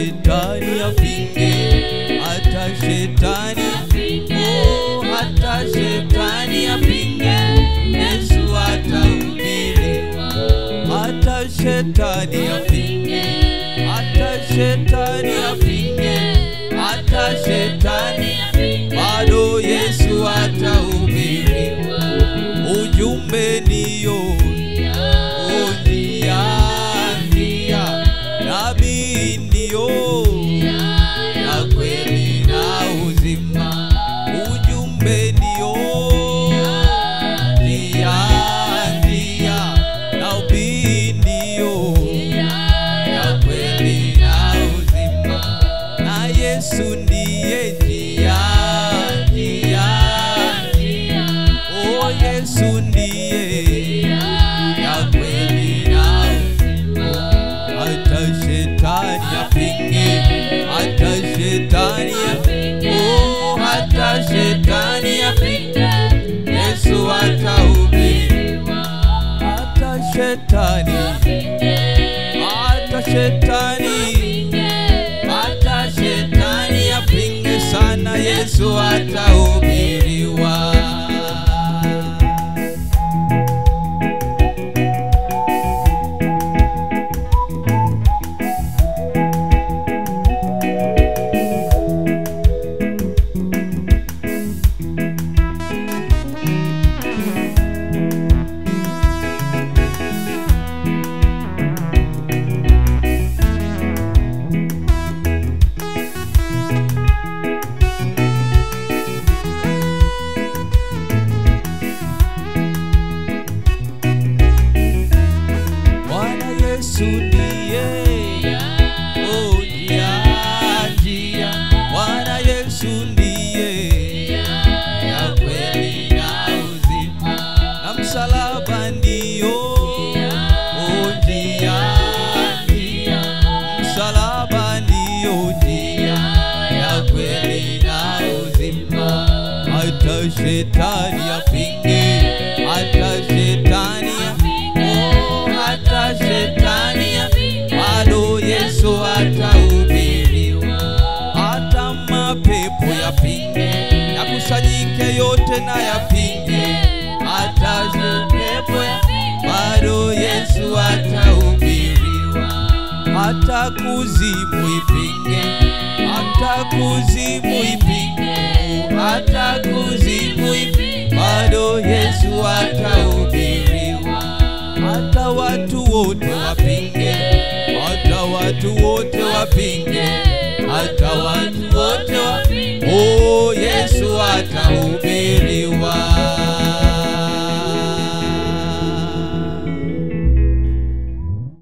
shetani apinge, hata shetani apinge, oh, hata shetani apinge, Yesu atahubiriwa. Hata shetani apinge, hata shetani apinge, hata shetani apinge, bado Yesu atahubiriwa. Ujumbe niyo ndia, nabii ndiyo ya kweli na uzima. Ujumbe niyo ndia, nabii ndiyo ya kweli na uzima. Na Yesu ndiye njia, oh, Yesu ndiye ya kweli na uzima. Hata shetani apinge, hata shetani apinge, oh, hata shetani apinge, Yesu atahubiriwa. Hata shetani apinge, hata shetani apinge sana, Yesu atahubiriwa. Yesu ndiye, oh, njia. Bwana Yesu ndiye ya kweli na uzima. Na msalaba ndiyo, oh, njia. Msalaba ndiyo njia ya kweli na uzima. Hata shetani apinge, hata shetani apinge, oh, hata shetani apinge, bado Yesu atahubiriwa. Hata mapepo yapinge, yakusanyike yote na yapinge, hata mapepo yapinge, bado Yesu atahubiriwa. Hata kuzimu ipinge, hata kuzimu ipinge, hata kuzimu ipinge, bado Yesu atahubiriwa. Hata watu wote wapinge, hata watu wote wapinge, hata watu wote wapinge, oh, Yesu atahubiriwa.